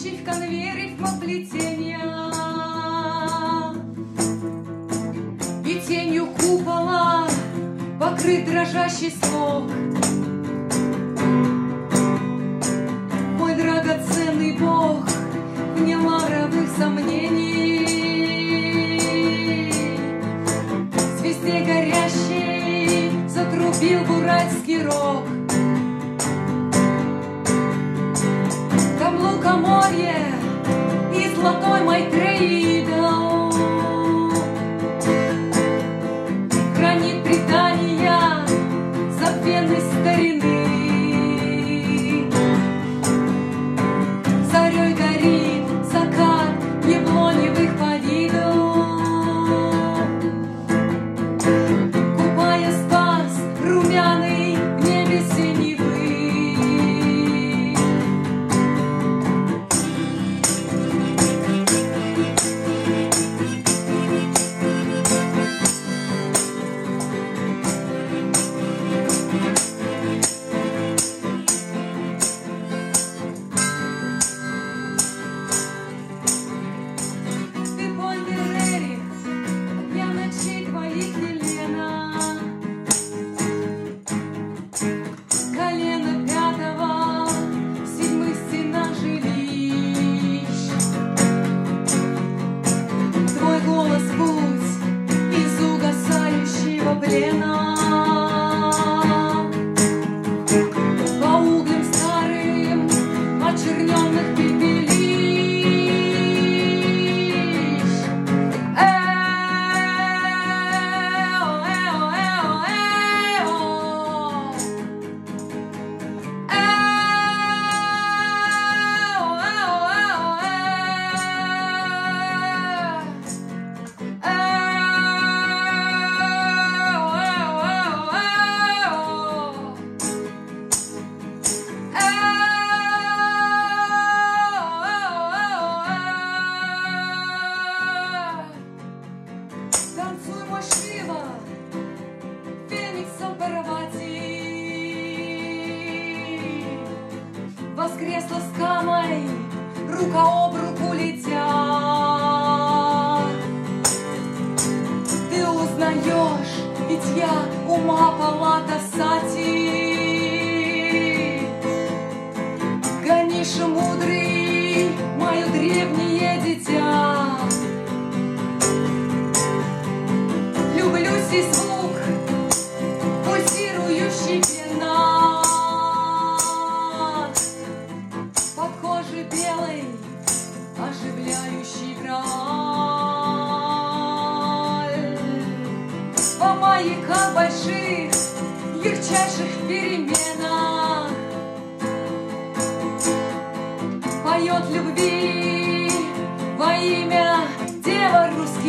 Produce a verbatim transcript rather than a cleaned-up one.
Танцующий в конвейере рифмоплетения и тенью купола покрыт дрожащий слог. Мой драгоценный Бог вне лавровых сомнений, в звезде горящей затрубил буральский рог. Там лукоморье и золотой Майтреи идол хранит предания забвенной старины. Зарей горит закат яблоневых повидов, купая спас румяный в небе синевы. Колено пятого в седьмых стенах жилищ. Твой голос путь из угасающего плена. По углям старым очерненных пепелищ. Танцуй, мой Шива, фениксом Парвати. Воскресла с Камой, рука об руку летя. Ты узнаешь, ведь я ума палата сати. Ганиша мудрый, мое древнее дитя. Люблю сей звук, пульсирующий пенат под кожей белой, оживляющий граль. По маяках больших, ярчайших переменах поет любви во имя Дева Русских.